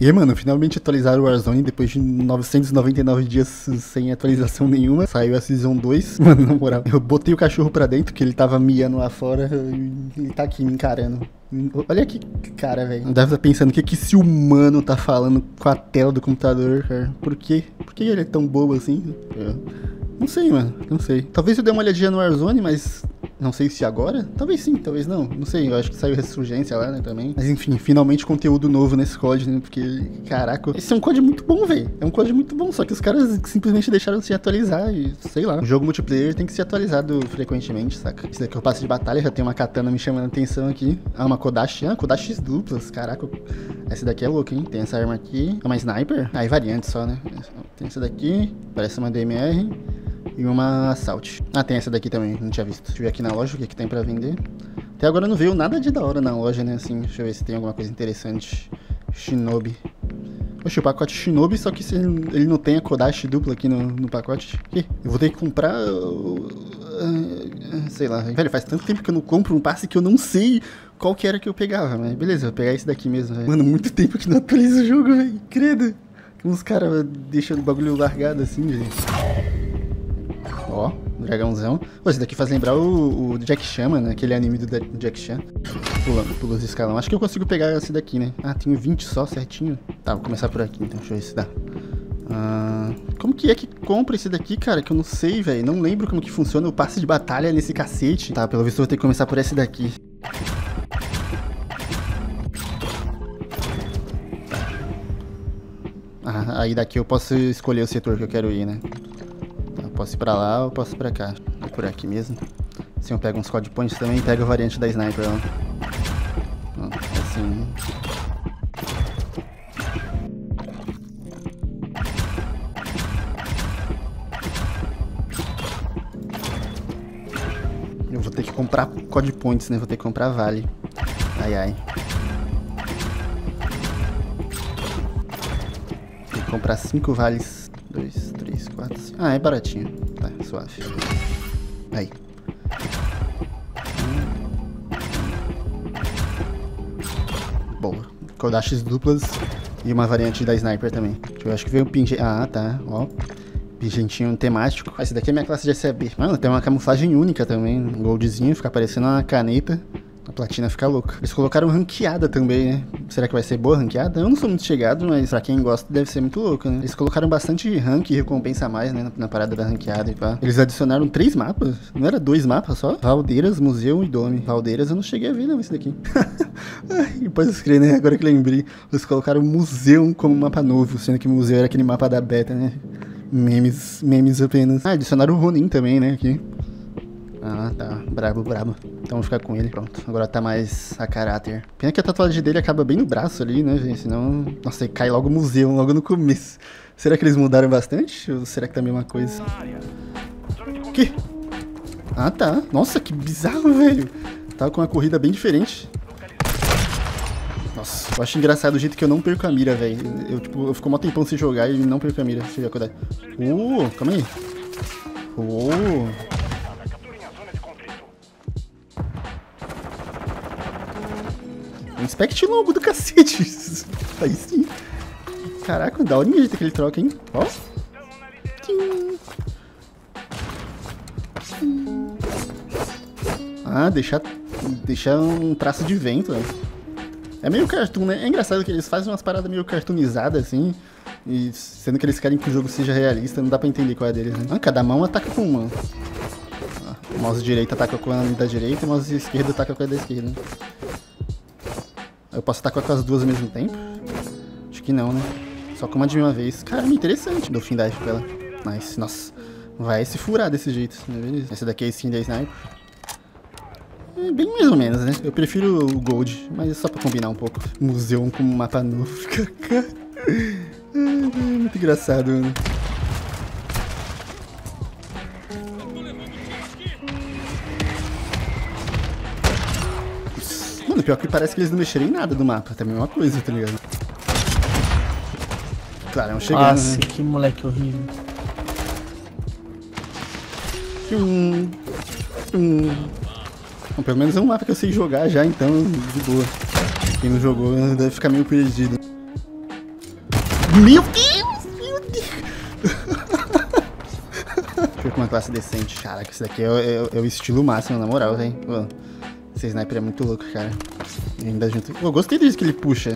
E, mano, finalmente atualizaram o Warzone depois de 999 dias sem atualização nenhuma. Saiu a Season 2. Mano, na moral, eu botei o cachorro pra dentro, que ele tava miando lá fora, e ele tá aqui me encarando. Olha que cara, velho. Deve estar pensando o que esse humano tá falando com a tela do computador, cara. Por quê? Por que ele é tão bobo assim? Não sei, mano. Não sei. Talvez eu dê uma olhadinha no Warzone, mas... não sei se agora. Talvez sim, talvez não. Não sei, eu acho que saiu Ressurgência lá, né, também. Mas enfim, finalmente conteúdo novo nesse COD, né? Porque, caraca, esse é um COD muito bom, velho. É um COD muito bom, só que os caras simplesmente deixaram de se atualizar e, sei lá. O jogo multiplayer tem que ser atualizado frequentemente, saca? Esse daqui é o passe de batalha, já tem uma katana me chamando a atenção aqui. Ah, uma Kodashi. Ah, Kodashi duplas, caraca. Essa daqui é louca, hein? Tem essa arma aqui. É uma sniper. Ah, e variante só, né? Tem essa daqui, parece uma DMR. E uma Assault. Ah, tem essa daqui também, não tinha visto. Deixa eu ver aqui na loja o que tem pra vender. Até agora não veio nada de da hora na loja, né, assim. Deixa eu ver se tem alguma coisa interessante. Shinobi. Oxe, o pacote Shinobi, só que se ele não tem a Kodashi dupla aqui no pacote. Ih, eu vou ter que comprar... sei lá, velho, faz tanto tempo que eu não compro um passe que eu não sei qual que era que eu pegava. Mas beleza, vou pegar esse daqui mesmo, velho. Mano, muito tempo que não atualiza o jogo, velho. Credo. Uns caras deixam o bagulho largado assim, gente. Ó, dragãozão. Pô, esse daqui faz lembrar o Jack Chan, mano, aquele anime do Jack Chan. Pula os escalão. Acho que eu consigo pegar esse daqui, né? Ah, tenho 20 só, certinho. Tá, vou começar por aqui, então. Deixa eu ver se dá. Como que é que compra esse daqui, cara? Que eu não sei, velho. Não lembro como que funciona o passe de batalha nesse cacete. Tá, pelo visto eu vou ter que começar por esse daqui. Ah, aí daqui eu posso escolher o setor que eu quero ir, né? Posso ir pra lá ou posso ir pra cá? É por aqui mesmo. Assim eu pego uns COD points também e pego a variante da sniper lá. Assim. Eu vou ter que comprar COD points, né? Vou ter que comprar vale. Ai, ai. Tem que comprar 5 vales. 2, 3, 4, 5. Ah, é baratinho. Tá, suave. Aí. Boa. Kodashis duplas e uma variante da sniper também. Eu acho que veio um pingente. Ah, tá. Ó. Pingentinho temático. Ah, esse daqui é minha classe de SAB. Mano, tem uma camuflagem única também. Um goldzinho, fica parecendo uma caneta. A platina fica louca. Eles colocaram ranqueada também, né? Será que vai ser boa ranqueada? Eu não sou muito chegado, mas pra quem gosta deve ser muito louco, né? Eles colocaram bastante rank e recompensa a mais, né? Na parada da ranqueada e pá. Eles adicionaram 3 mapas. Não era 2 mapas só? Valdeiras, Museu e Dome. Valdeiras eu não cheguei a ver, não, esse daqui. Ai, pode escrever, né? Agora que lembrei. Eles colocaram Museu como mapa novo, sendo que o Museu era aquele mapa da beta, né? Memes apenas. Ah, adicionaram o Ronin também, né? Aqui. Ah, tá. Brabo. Então vou ficar com ele, pronto. Agora tá mais a caráter. Pena que a tatuagem dele acaba bem no braço ali, né, gente? Senão... nossa, cai logo o museu, logo no começo. Será que eles mudaram bastante? Ou será que tá a mesma coisa? Que? Ah, tá. Nossa, que bizarro, velho. Tava com uma corrida bem diferente. Nossa, eu acho engraçado o jeito que eu não perco a mira, velho. Eu fico mó tempão sem jogar e não perco a mira. Deixa eu ver a quantidade. Calma aí. Inspect longo do cacete. Aí sim. Caraca, da horinha o jeito que ele troca, hein? Ó. Ah, deixar um traço de vento, né? É meio cartoon, né? É engraçado que eles fazem umas paradas meio cartoonizadas, assim. E sendo que eles querem que o jogo seja realista, não dá pra entender qual é deles, né? Ah, cada mão ataca com uma. O mouse direito ataca com a da direita e o mouse esquerdo ataca com a da esquerda. Eu posso atacar com as duas ao mesmo tempo? Acho que não, né? Só com uma de uma vez. Caramba, interessante. Dou fim dive pra ela. Nice. Nossa. Vai se furar desse jeito. Beleza. Essa daqui é a skin da sniper. É bem mais ou menos, né? Eu prefiro o gold, mas é só pra combinar um pouco. Museu com um mapa novo. Muito engraçado, mano. Mano, pior que parece que eles não mexeram em nada do mapa. Também é uma coisa, tá ligado? Claro, é um chegando, nossa, né? que moleque horrível. Bom, pelo menos é um mapa que eu sei jogar já, então, de boa. Quem não jogou deve ficar meio perdido. Meu Deus! Meu Deus! Fica com uma classe decente. Caraca, esse daqui é o estilo máximo, na moral, velho. Esse sniper é muito louco, cara. E ainda junto. Eu gostei disso que ele puxa.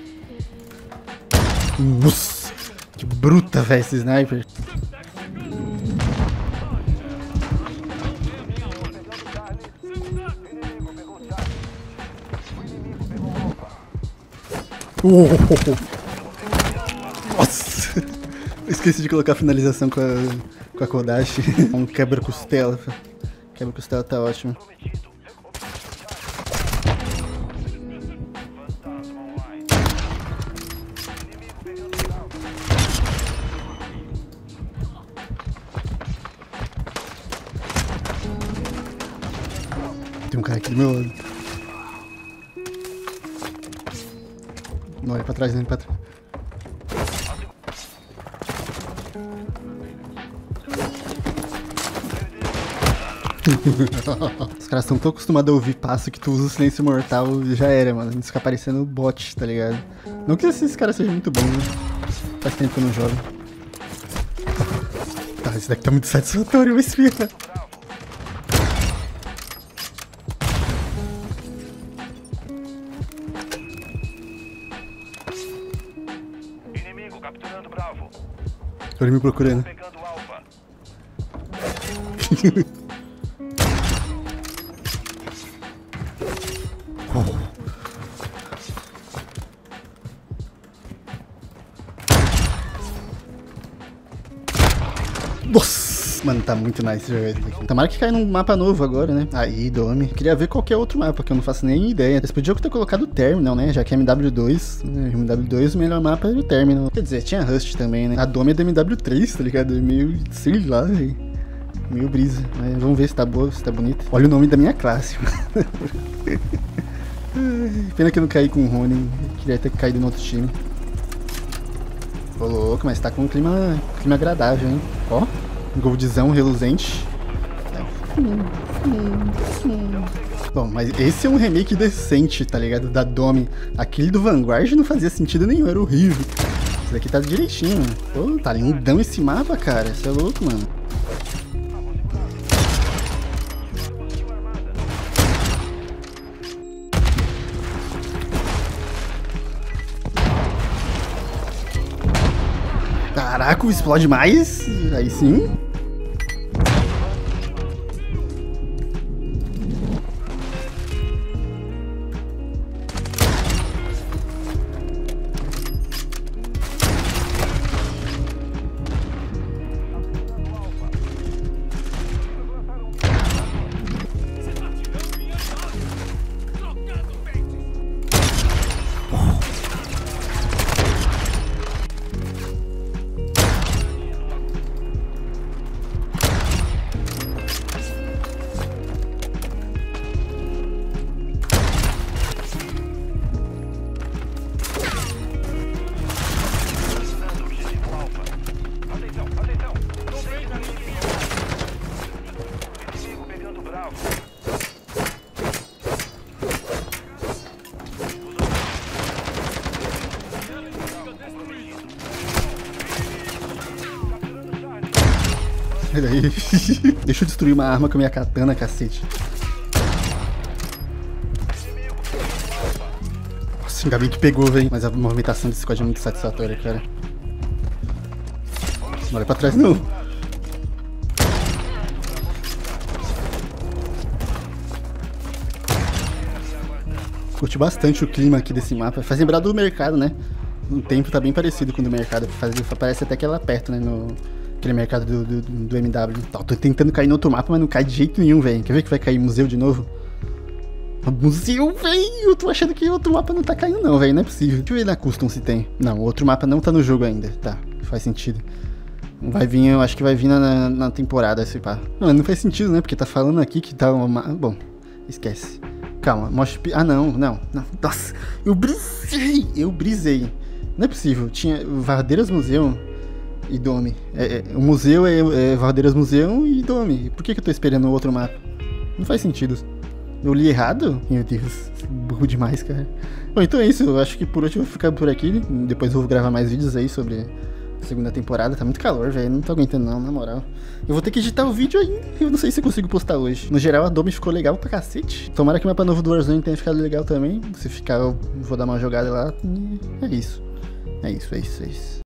Nossa! Que bruta, velho, esse sniper. Nossa! Eu esqueci de colocar a finalização com a Kodashi. Um quebra-costela. Quebra-costela tá ótimo. Tem um cara aqui do meu lado. Não olha pra trás, nem pra trás. Os caras estão tão acostumados a ouvir passo que tu usa o silêncio mortal e já era, mano. Isso fica parecendo bot, tá ligado? Não que esses caras sejam muito bons, né? Faz tempo que eu não jogo. Tá, esse daqui tá muito satisfatório, mas filha. Inimigo capturando Bravo. Olha me procurando. Pegando Alfa. Nossa! Mano, tá muito nice jogar isso aqui. Tomara que caia num mapa novo agora, né? Aí, Dome. Queria ver qualquer outro mapa, que eu não faço nem ideia. Eles podiam ter colocado o Terminal, né? Já que é MW2. MW2, o melhor mapa é o Terminal. Quer dizer, tinha Rust também, né? A Dome é do MW3, tá ligado? É meio, sei lá, velho. Meio brisa. Mas vamos ver se tá boa, se tá bonita. Olha o nome da minha classe. Pena que eu não caí com o Ronin. Queria ter caído no outro time. Ô louco, mas tá com um clima agradável, hein? Ó, goldzão reluzente. Bom, mas esse é um remake decente, tá ligado? Da Dome. Aquele do Vanguard não fazia sentido nenhum, era horrível. Esse daqui tá direitinho, mano. Pô, tá lindão esse mapa, cara. Isso é louco, mano. Caraca, explode mais. Aí sim. Peraí. Deixa eu destruir uma arma com a minha katana, cacete. Nossa, ainda bem que pegou, velho. Mas a movimentação desse código é muito satisfatória, cara. Não olha pra trás, não. Curti bastante o clima aqui desse mapa. Faz lembrar do mercado, né? O tempo tá bem parecido com o do mercado. Parece até que é lá perto, né? Aquele mercado do MW. Tô tentando cair no outro mapa, mas não cai de jeito nenhum, velho. Quer ver que vai cair museu de novo? Museu, velho! Eu tô achando que o outro mapa não tá caindo não, velho. Não é possível. Deixa eu ver na custom se tem. Não, o outro mapa não tá no jogo ainda. Tá, faz sentido. Vai vir, eu acho que vai vir na temporada esse pá. Não faz sentido, né? Porque tá falando aqui que tá uma... Bom, esquece. Calma, mostra... Ah, não. Nossa, eu brisei. Não é possível. Tinha Vardeiras Museu e Dome. O museu é Vardeiras Museu e Dome. Por que eu tô esperando o outro mapa? Não faz sentido. Eu li errado? Meu Deus, burro demais, cara. Bom, então é isso. Eu acho que por hoje eu vou ficar por aqui. Depois eu vou gravar mais vídeos aí sobre a segunda temporada. Tá muito calor, velho. Não tô aguentando não, na moral. Eu vou ter que editar o vídeo ainda. Eu não sei se eu consigo postar hoje. No geral, a Domi ficou legal pra cacete. Tomara que o mapa novo do Warzone tenha ficado legal também. Se ficar, eu vou dar uma jogada lá. E é isso. É isso.